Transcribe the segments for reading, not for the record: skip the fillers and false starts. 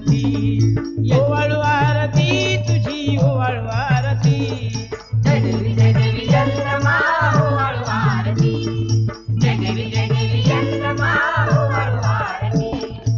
बोलती ओवाळू आरती तुझी ओवाळू आरती जय देवी यल्लमा ओवाळू आरती जय देवी यल्लमा ओवाळू आरती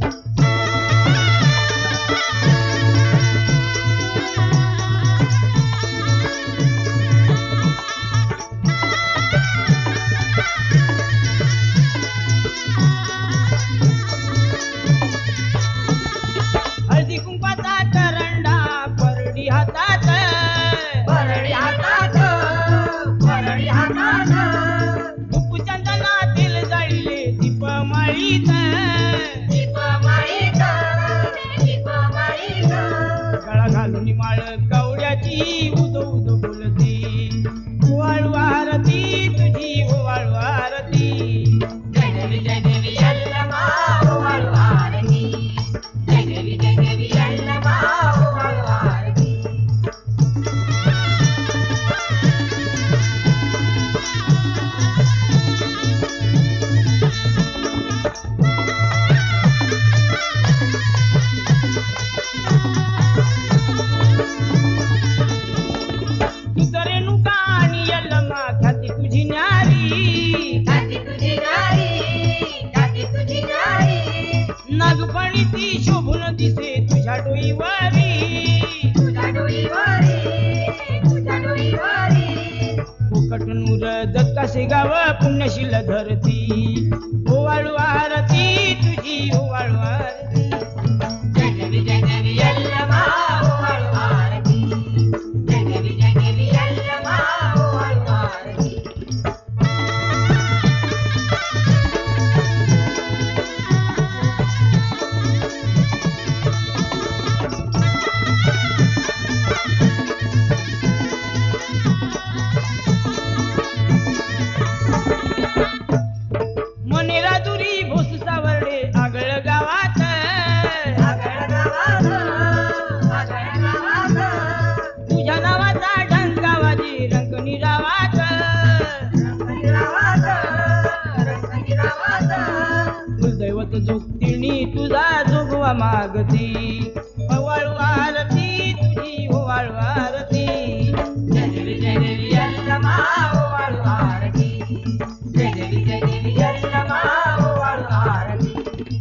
हळदी कुंकाचा करंडा परडी हातात परडी हातात परडी हातात उपचंदनातील जाळीले दीप माळीत दीप माळीत दीप माळीत गळा घालून माळ कवड्याची उदो उदो बोलती ओवाळू आरती तुझी ओवाळू आरती जय देवी यल्लमा ओवाळू आरती जय देवी यल्लमा ओवाळू आरती तुझं रेणुका आणि यल्लमा ख्याती तुझी न्यारी खाती तुझी नारी खाती तुझी नारी नागपणी ती शोभून दिसे तुझ्या डोईवारी तुझ्या डोईवारी तुझ्या डोईवारी कोकटनूर दत्ताशे गाव पुण्यशील धरती ओवाळू आरती तुझी ओवाळू आरती जय देवी यल्लमा ओवाळू आरती जय देवी यल्लमा ओवाळू आरती मनेरा दुरी भोस सावर्डे आगळ गावात आगळ गावात आगळ गावात तुझ्या नावाचा ढंकावाजी रंगणी रावात रंगणी गावात रंगणी गावात कुलदैवत जोगतिणी तुझा जोगवा मागती ओवाळू आरती तुझी ओवाळू आरती जय देवी यल्लमा ओवाळू आरती जय देवी यल्लमा ओवाळू आरती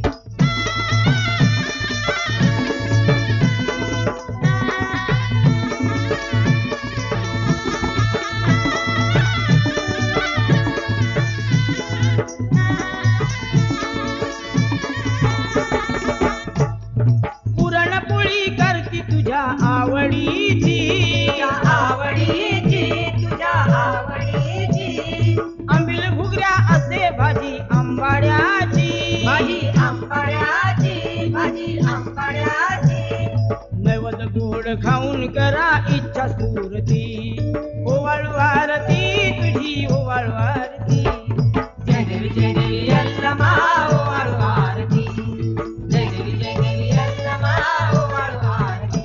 पुरणपोळी करती तुझ्या आवडीची तुझ्या आवडीची तुझ्या आवडीची आंबील घुगऱ्या असे भाजी आंबाड्याची भाजी आंबाड्याची भाजी आंबाड्याची नैवद गोड खाऊन करा इच्छा स्फूर्ती ओवाळू आरती तुझी ओवाळू आरती जय देवी यल्लमा ओवाळू आरती जय देवी यल्लमा ओवाळू आरती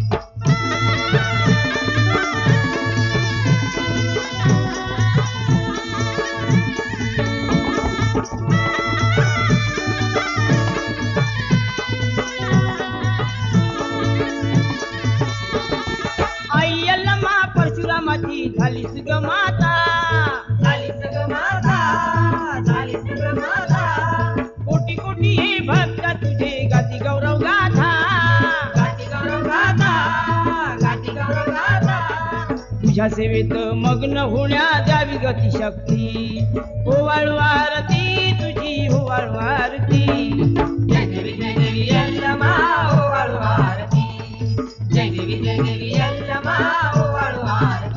आई यल्लमा परशुरामाची झालीस ग माता झाली सगळं माता झाली सगळं माता कोटी कोटी हे भक्त तुझे गाती गौरव गाथा गाती गौरव गाता गाती गौरव गाता तुझ्या सेवेत मग्न होण्या द्यावी गती शक्ती ओवाळू आरती तुझी ओवाळू आरती जय देवी यल्लमा ओवाळू आरती जय देवी यल्लमा ओवाळू आरती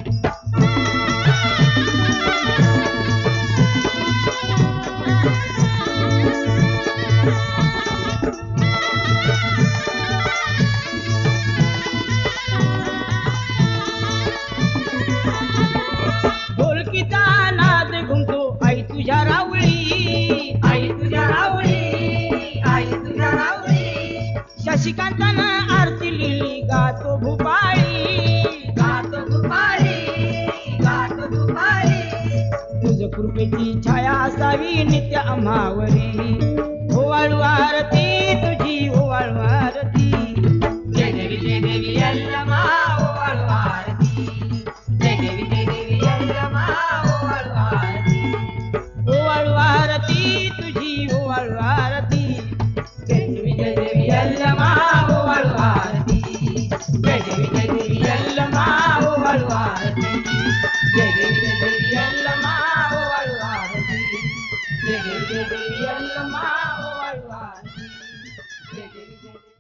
ढोलकीचा नाद घुमतो आई तुझ्या रावळी आई तुझ्या रावळी आई तुझ्या रावळी शशिकांतानं आरती लिहिली गातो भूपाळी गातो दुपारी गातो दुपारी तुझ कृपेची छाया असावी नित्य आम्हावरी ओवाळू आरती तुझी ओवाळू आरती जय देवी यल्लमा ओ वाळू आरती जय देवी यल्लमा ओ वाळू आरती जय देवी यल्लमा ओ वाळू आरती जय देवी